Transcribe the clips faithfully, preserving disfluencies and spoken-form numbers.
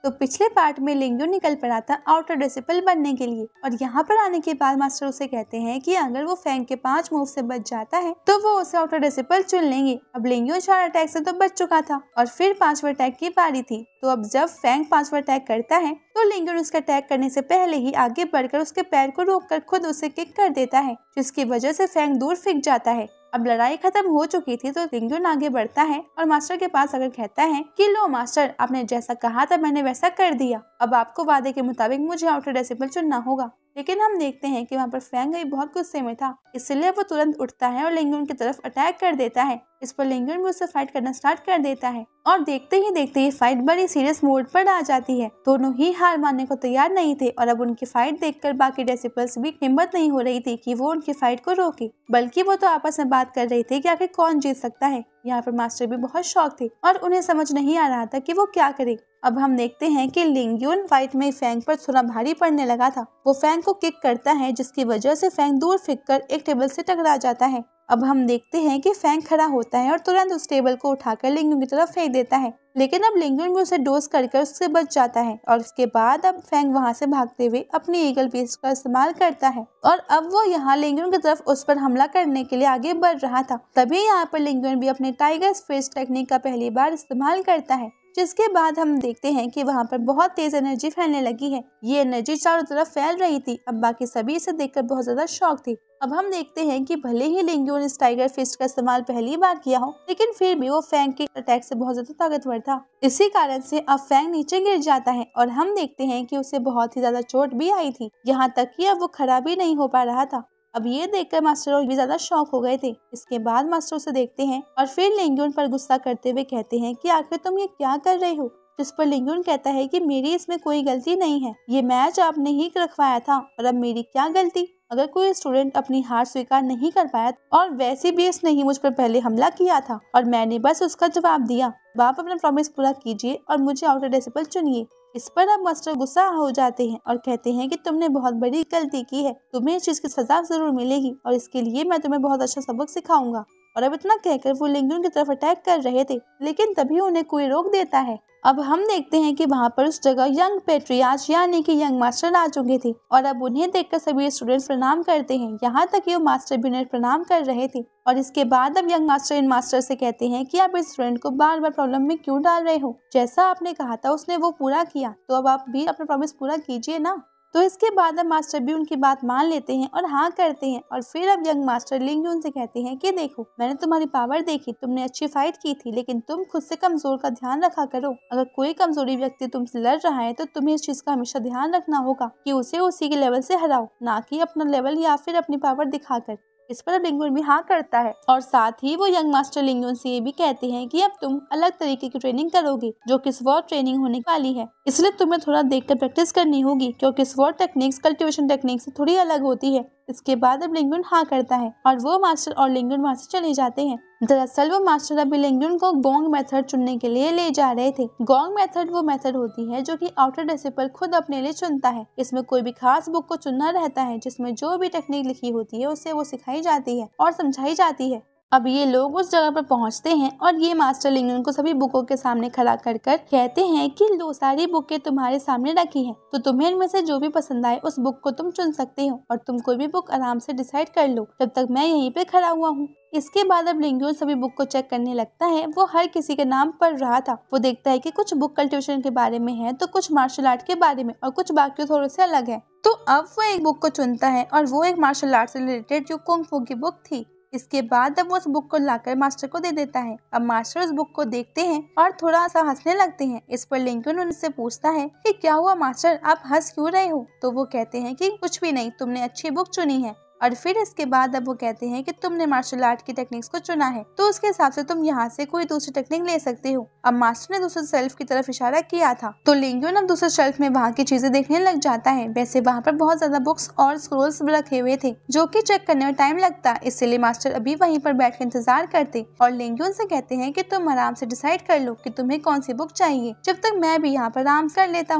तो पिछले पार्ट में लिंगयून निकल पड़ा था आउटर डिसिपल बनने के लिए और यहाँ पर आने के बाद मास्टर उसे कहते हैं कि अगर वो फैंग के पांच मूव से बच जाता है तो वो उसे आउटर डिसिपल चुन लेंगे। अब लिंगयून चार अटैक से तो बच चुका था और फिर पांचवा अटैक की बारी थी। तो अब जब फैंग पांचवा अटैक करता है तो लिंगयून उसका अटैक करने से पहले ही आगे बढ़कर उसके पैर को रोककर खुद उसे किक कर देता है, जिसकी वजह से फैंग दूर फेंक जाता है। अब लड़ाई खत्म हो चुकी थी तो लिंगयून आगे बढ़ता है और मास्टर के पास आकर कहता है कि लो मास्टर, आपने जैसा कहा था मैंने वैसा कर दिया। अब आपको वादे के मुताबिक मुझे आउटर डिसिपल चुनना होगा। लेकिन हम देखते हैं कि वहाँ पर फैंग अभी बहुत गुस्से में था, इसलिए वो तुरंत उठता है और लिंगयून की तरफ अटैक कर देता है। इस पर लिंगयून भी उससे फाइट करना स्टार्ट कर देता है और देखते ही देखते ये फाइट बड़ी सीरियस मोड पर आ जाती है। दोनों ही हार मानने को तैयार नहीं थे और अब उनकी फाइट देखकर बाकी डिसिपल्स भी हिम्मत नहीं हो रही थी कि वो उनकी फाइट को रोके, बल्कि वो तो आपस में बात कर रहे थे कि आखिर कौन जीत सकता है। यहाँ पर मास्टर भी बहुत शॉक थे और उन्हें समझ नहीं आ रहा था कि वो क्या करे। अब हम देखते हैं कि लिंगयून फाइट में फैंग पर थोड़ा भारी पड़ने लगा था। वो फैंग को किक करता है, जिसकी वजह से फैंग दूर फेंककर एक टेबल से टकरा जाता है। अब हम देखते हैं कि फैंग खड़ा होता है और तुरंत उस टेबल को उठाकर लिंगयून की तरफ फेंक देता है, लेकिन अब लिंगयून भी उसे डोज कर कर उससे बच जाता है और उसके बाद अब फैंग वहां से भागते हुए अपनी ईगल फिस्ट का इस्तेमाल करता है और अब वो यहाँ लिंगयून की तरफ उस पर हमला करने के लिए आगे बढ़ रहा था। तभी यहाँ पर लिंगयून भी अपने टाइगर फिस्ट टेक्निक का पहली बार इस्तेमाल करता है, जिसके बाद हम देखते हैं कि वहाँ पर बहुत तेज एनर्जी फैलने लगी है। ये एनर्जी चारों तरफ फैल रही थी। अब बाकी सभी इसे देखकर बहुत ज्यादा शॉक थे। अब हम देखते हैं कि भले ही लिंगयून इस टाइगर फिस्ट का इस्तेमाल पहली बार किया हो, लेकिन फिर भी वो फैंग के अटैक से बहुत ज्यादा ताकतवर था। इसी कारण से अब फैंग नीचे गिर जाता है और हम देखते हैं कि उसे बहुत ही ज्यादा चोट भी आई थी, यहाँ तक कि अब वो खड़ा भी नहीं हो पा रहा था। अब ये देखकर मास्टर और भी ज्यादा शॉक हो गए थे। इसके बाद मास्टर उसे देखते हैं और फिर लिंगयून पर गुस्सा करते हुए कहते हैं कि आखिर तुम ये क्या कर रहे हो, जिस पर लिंगयून कहता है कि मेरी इसमें कोई गलती नहीं है, ये मैच आपने ही रखवाया था और अब मेरी क्या गलती। अगर कोई स्टूडेंट अपनी हार स्वीकार नहीं कर पाया और वैसे भी इसने ही मुझ पर पहले हमला किया था और मैंने बस उसका जवाब दिया, आप अपना प्रॉमिस पूरा कीजिए और मुझे आउटर डिसिपल चुनिए। इस पर अब मास्टर गुस्सा हो जाते हैं और कहते हैं कि तुमने बहुत बड़ी गलती की है, तुम्हें इस चीज की सजा जरूर मिलेगी और इसके लिए मैं तुम्हें बहुत अच्छा सबक सिखाऊंगा। और अब इतना कहकर वो लिंगयून की तरफ अटैक कर रहे थे, लेकिन तभी उन्हें कोई रोक देता है। अब हम देखते हैं कि वहाँ पर उस जगह यंग पेट्रियार्च यानी कि यंग मास्टर आ चुके थे और अब उन्हें देखकर सभी स्टूडेंट्स प्रणाम करते हैं, यहाँ तक कि वो मास्टर भी उन्हें प्रणाम कर रहे थे। और इसके बाद अब यंग मास्टर इन मास्टर से कहते हैं कि आप इस स्टूडेंट को बार बार प्रॉब्लम में क्यों डाल रहे हो, जैसा आपने कहा था उसने वो पूरा किया, तो अब आप भी अपना प्रॉमिस पूरा कीजिए ना। तो इसके बाद अब मास्टर भी उनकी बात मान लेते हैं और हाँ करते हैं और फिर अब यंग मास्टर लिंगयून से कहते हैं कि देखो, मैंने तुम्हारी पावर देखी, तुमने अच्छी फाइट की थी, लेकिन तुम खुद से कमजोर का ध्यान रखा करो। अगर कोई कमजोरी व्यक्ति तुमसे लड़ रहा है तो तुम्हें इस चीज का हमेशा ध्यान रखना होगा कि उसे उसी के लेवल से हराओ, ना कि अपना लेवल या फिर अपनी पावर दिखाकर। इस पर अब लिंगयून भी हाँ करता है और साथ ही वो यंग मास्टर लिंगयून से ये भी कहते हैं कि अब तुम अलग तरीके की ट्रेनिंग करोगे, जो कि स्वॉर्ड ट्रेनिंग होने वाली है, इसलिए तुम्हें थोड़ा देखकर प्रैक्टिस करनी होगी, क्योंकि स्वॉर्ड टेक्निक्स कल्टीवेशन टेक्निक से थोड़ी अलग होती है। इसके बाद अब लिंगयून हाँ करता है और वो मास्टर और लिंगयून वहाँ से चले जाते हैं। दरअसल वो मास्टर अभी लिंगयून को गोंग मेथड चुनने के लिए ले जा रहे थे। गोंग मेथड वो मेथड होती है जो कि आउटर डिसिपल खुद अपने लिए चुनता है। इसमें कोई भी खास बुक को चुनना रहता है, जिसमें जो भी टेक्निक लिखी होती है उसे वो सिखाई जाती है और समझाई जाती है। अब ये लोग उस जगह पर पहुंचते हैं और ये मास्टर लिंगयून को सभी बुकों के सामने खड़ा कर कर कहते हैं कि लो, सारी बुकें तुम्हारे सामने रखी हैं, तो तुम्हें इनमें से जो भी पसंद आए उस बुक को तुम चुन सकते हो और तुम कोई भी बुक आराम से डिसाइड कर लो जब तक मैं यहीं पे खड़ा हुआ हूँ। इसके बाद अब लिंगयून सभी बुक को चेक करने लगता है। वो हर किसी के नाम पढ़ रहा था। वो देखता है कि कुछ बुक कल्टीवेशन के बारे में है, तो कुछ मार्शल आर्ट के बारे में और कुछ बाकी थोड़े से अलग है। तो अब वो एक बुक को चुनता है और वो एक मार्शल आर्ट से रिलेटेड जो कुंग फू की बुक थी। इसके बाद अब वो उस बुक को लाकर मास्टर को दे देता है। अब मास्टर उस बुक को देखते हैं और थोड़ा सा हंसने लगते हैं। इस पर लिंकन उनसे पूछता है कि क्या हुआ मास्टर, आप हंस क्यों रहे हो? तो वो कहते हैं कि कुछ भी नहीं, तुमने अच्छी बुक चुनी है। और फिर इसके बाद अब वो कहते हैं कि तुमने मार्शल आर्ट की टेक्निक्स को चुना है, तो उसके हिसाब से तुम यहाँ से कोई दूसरी टेक्निक ले सकते हो। अब मास्टर ने दूसरे शेल्फ की तरफ इशारा किया था, तो लिंगयून अब दूसरे शेल्फ में वहाँ की चीजें देखने लग जाता है। वैसे वहाँ पर बहुत ज्यादा बुक्स और स्क्रोल्स रखे हुए थे, जो कि चेक करने में टाइम लगता, इसलिए मास्टर अभी वहीं पर बैठ कर इंतजार करते और लिंगयून से कहते हैं कि तुम आराम से डिसाइड कर लो कि तुम्हें कौन सी बुक चाहिए, जब तक मैं भी यहाँ पर आराम कर लेता हूँ।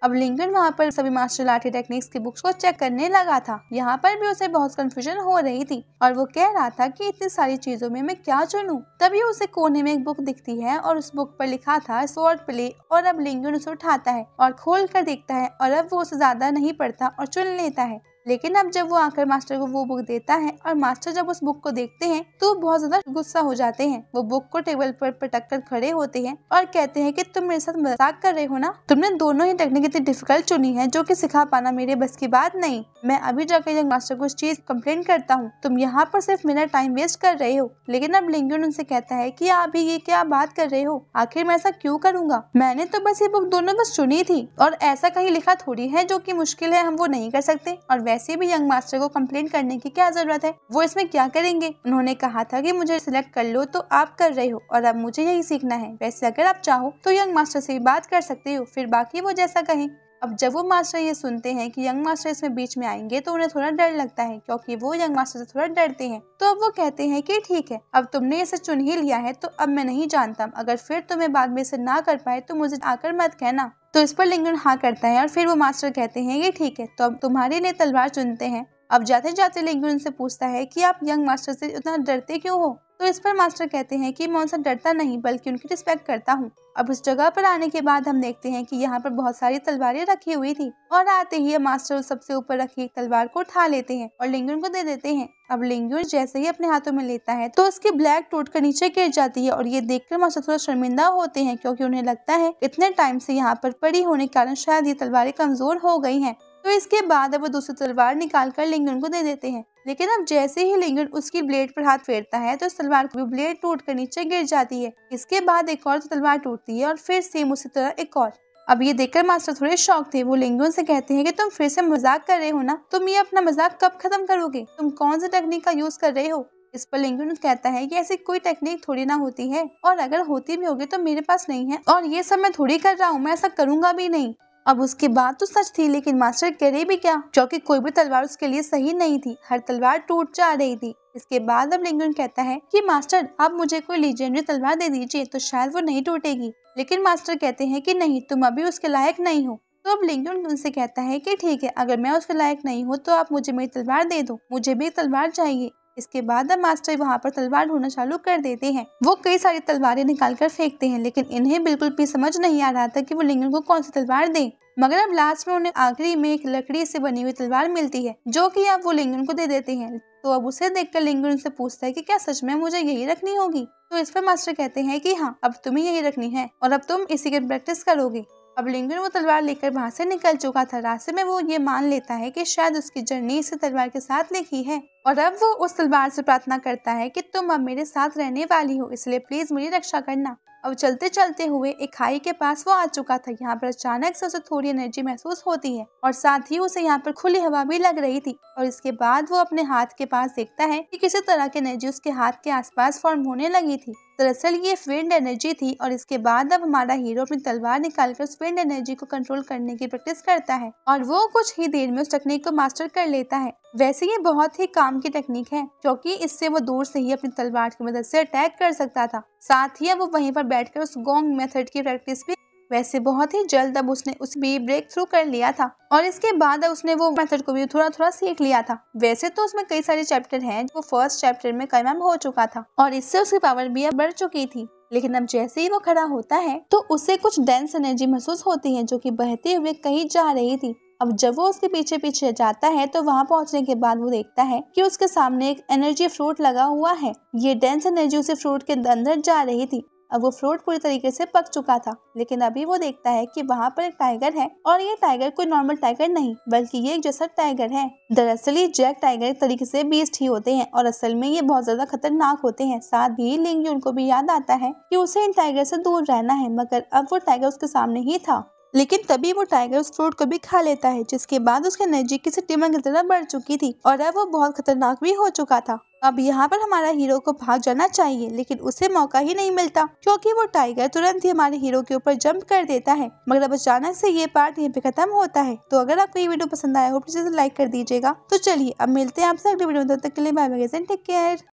अब लिंकन वहाँ पर सभी मार्शल आर्ट टेक्निक्स की बुक्स को चेक करने लगा था। यहाँ पर भी उसे बहुत कंफ्यूजन हो रही थी और वो कह रहा था कि इतनी सारी चीजों में मैं क्या चुनूं। तभी उसे कोने में एक बुक दिखती है और उस बुक पर लिखा था स्वॉर्ड प्ले। और अब लिंकन उसे उठाता है और खोल कर देखता है और अब वो उसे ज्यादा नहीं पढ़ता और चुन लेता है। लेकिन अब जब वो आकर मास्टर को वो बुक देता है और मास्टर जब उस बुक को देखते हैं तो बहुत ज्यादा गुस्सा हो जाते हैं। वो बुक को टेबल पर पटक कर खड़े होते हैं और कहते हैं कि तुम मेरे साथ मजाक कर रहे हो ना। तुमने दोनों ही टेक्निक इतनी डिफिकल्ट चुनी है जो कि सिखा पाना मेरे बस की बात नहीं। मैं अभी जाकर यंग मास्टर को इस चीज कंप्लेन करता हूँ। तुम यहाँ पर सिर्फ मेरा टाइम वेस्ट कर रहे हो। लेकिन अब लिंकन उनसे कहता है कि आप भी ये क्या बात कर रहे हो, आखिर मैं ऐसा क्यों करूंगा। मैंने तो बस ये बुक दोनों बस चुनी थी और ऐसा कहीं लिखा थोड़ी है जो कि मुश्किल है हम वो नहीं कर सकते। और वैसे भी यंग मास्टर को कंप्लेन करने की क्या जरूरत है, वो इसमें क्या करेंगे। उन्होंने कहा था कि मुझे सिलेक्ट कर लो तो आप कर रहे हो और अब मुझे यही सीखना है। वैसे अगर आप चाहो तो यंग मास्टर से भी बात कर सकते हो, फिर बाकी वो जैसा कहें। अब जब वो मास्टर ये सुनते हैं कि यंग मास्टर इसमें बीच में आएंगे तो उन्हें थोड़ा डर लगता है क्योंकि वो यंग मास्टर से थोड़ा डरते हैं। तो अब वो कहते हैं कि ठीक है, अब तुमने इसे चुन ही लिया है तो अब मैं नहीं जानता, अगर फिर तुम्हें बाद में इसे ना कर पाए तो मुझे आकर मत कहना। तो इस पर लिंकन हाँ करता है और फिर वो मास्टर कहते हैं कि ठीक है, तो अब तुम्हारे लिए तलवार चुनते हैं। अब जाते जाते लिंकन उनसे पूछता है कि आप यंग मास्टर से इतना डरते क्यों हो। तो इस पर मास्टर कहते हैं कि मैं उनसे डरता नहीं बल्कि उनकी रिस्पेक्ट करता हूँ। अब उस जगह पर आने के बाद हम देखते हैं कि यहाँ पर बहुत सारी तलवारें रखी हुई थी और आते ही मास्टर सबसे ऊपर रखी एक तलवार को उठा लेते हैं और लिंकन को दे देते हैं। अब लिंकन जैसे ही अपने हाथों में लेता है तो उसकी ब्लैक टूट कर नीचे गिर जाती है और ये देखकर मास्टर थोड़ा शर्मिंदा होते हैं क्योंकि उन्हें लगता है इतने टाइम से यहाँ पर पड़ी होने के कारण शायद ये तलवारें कमजोर हो गई हैं। तो इसके बाद अब वो दूसरी तलवार निकाल कर लिंकन को दे देते हैं। लेकिन अब जैसे ही लिंकन उसकी ब्लेड पर हाथ फेरता है तो इस तलवार की ब्लेड टूट कर नीचे गिर जाती है। इसके बाद एक और तलवार टूटती है और फिर सेम उसी तरह एक और। अब ये देखकर मास्टर थोड़े शॉक थे। वो लिंकन से कहते हैं कि तुम फिर से मजाक कर रहे हो ना, तुम ये अपना मजाक कब खत्म करोगे, तुम कौन सी टेक्निक का यूज कर रहे हो। इस पर लिंकन कहता है कि ऐसी कोई टेक्निक थोड़ी ना होती है और अगर होती भी होगी तो मेरे पास नहीं है और ये सब मैं थोड़ी कर रहा हूँ, मैं ऐसा करूंगा भी नहीं। अब उसकी बात तो सच थी लेकिन मास्टर करे भी क्या, क्योंकि कोई भी तलवार उसके लिए सही नहीं थी, हर तलवार टूट जा रही थी। इसके बाद अब लिंकन कहता है कि मास्टर आप मुझे कोई लीजेंडरी तलवार दे दीजिए तो शायद वो नहीं टूटेगी। लेकिन मास्टर कहते हैं कि नहीं, तुम अभी उसके लायक नहीं हो। तो अब लिंकन उनसे कहता है कि ठीक है, अगर मैं उसके लायक नहीं हूँ तो आप मुझे मेरी तलवार दे दो, मुझे भी तलवार चाहिए। इसके बाद अब मास्टर वहाँ पर तलवार ढूंढना चालू कर देते हैं। वो कई सारी तलवारें निकाल कर फेंकते हैं लेकिन इन्हें बिल्कुल भी समझ नहीं आ रहा था कि वो लिंकन को कौन सी तलवार दें। मगर अब लास्ट में उन्हें आखिरी में एक लकड़ी से बनी हुई तलवार मिलती है जो कि अब वो लिंकन को दे देते हैं। तो अब उसे देखकर लिंकन उनसे पूछता है कि क्या सच में मुझे यही रखनी होगी। तो इस पर मास्टर कहते हैं कि हाँ, अब तुम्हें यही रखनी है और अब तुम इसी की प्रैक्टिस करोगे। अब लिंकन वो तलवार लेकर वहाँ से निकल चुका था। रास्ते में वो ये मान लेता है कि शायद उसकी जर्नी इसी तलवार के साथ लिखी है और अब वो उस तलवार से प्रार्थना करता है कि तुम अब मेरे साथ रहने वाली हो, इसलिए प्लीज मेरी रक्षा करना। अब चलते चलते हुए एक खाई के पास वो आ चुका था। यहाँ पर अचानक से उसे थोड़ी एनर्जी महसूस होती है और साथ ही उसे यहाँ पर खुली हवा भी लग रही थी। और इसके बाद वो अपने हाथ के पास देखता है कि किसी तरह की एनर्जी उसके हाथ के आसपास फॉर्म होने लगी थी। दरअसल ये विंड एनर्जी थी। और इसके बाद अब हमारा हीरो अपनी तलवार निकालकर उस विंड एनर्जी को कंट्रोल करने की प्रैक्टिस करता है और वो कुछ ही देर में उस टेक्निक को मास्टर कर लेता है। वैसे ये बहुत ही काम की टेक्निक है क्योंकि इससे वो दूर से ही अपनी तलवार की मदद से अटैक कर सकता था। साथ ही अब वो वहीं पर बैठकर उस गोंग मेथड की प्रैक्टिस भी वैसे बहुत ही जल्द अब उसने उस भी ब्रेक थ्रू कर लिया था और इसके बाद अब उसने वो मेथड को भी थोड़ा थोड़ा सीख लिया था। वैसे तो उसमें कई सारे चैप्टर हैं जो फर्स्ट चैप्टर में कन्फर्म हो चुका था और इससे उसकी पावर भी अब बढ़ चुकी थी। लेकिन अब जैसे ही वो खड़ा होता है तो उसे कुछ डेंस एनर्जी महसूस होती है जो कि बहते हुए कहीं जा रही थी। अब जब वो उसके पीछे पीछे जाता है तो वहां पहुंचने के बाद वो देखता है कि उसके सामने एक एनर्जी फ्रूट लगा हुआ है। ये डेंस एनर्जी उसे फ्रूट के अंदर जा रही थी। अब वो फ्रूट पूरी तरीके से पक चुका था लेकिन अभी वो देखता है कि वहाँ पर एक टाइगर है और ये टाइगर कोई नॉर्मल टाइगर नहीं बल्कि ये एक जैसा टाइगर है। दरअसल ये जैक टाइगर एक तरीके से बीस्ट ही होते हैं और असल में ये बहुत ज्यादा खतरनाक होते हैं। साथ ही लिंग उनको भी याद आता है कि उसे इन टाइगर से दूर रहना है, मगर अब वो टाइगर उसके सामने ही था। लेकिन तभी वो टाइगर उस फ्रूट को भी खा लेता है जिसके बाद उसकी एनर्जी किसी टिमर की तरह बढ़ चुकी थी और अब वो बहुत खतरनाक भी हो चुका था। अब यहाँ पर हमारा हीरो को भाग जाना चाहिए लेकिन उसे मौका ही नहीं मिलता क्योंकि वो टाइगर तुरंत ही हमारे हीरो के ऊपर जंप कर देता है। मगर अब अचानक से ये पार्ट यहीं पे खत्म होता है। तो अगर आपको ये वीडियो पसंद आया हो प्लीज लाइक कर दीजिएगा। तो चलिए अब मिलते हैं आपसे अगले वीडियो में, तब तक के लिए बाय बाय, टेक केयर।